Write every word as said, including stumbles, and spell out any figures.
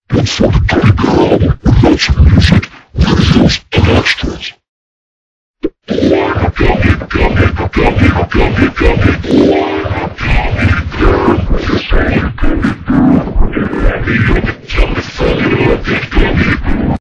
But for the Gummy Bear album, we got some music, videos, and extras. The line of Gummy, Gummy, Gummy, Gummy, Gummy.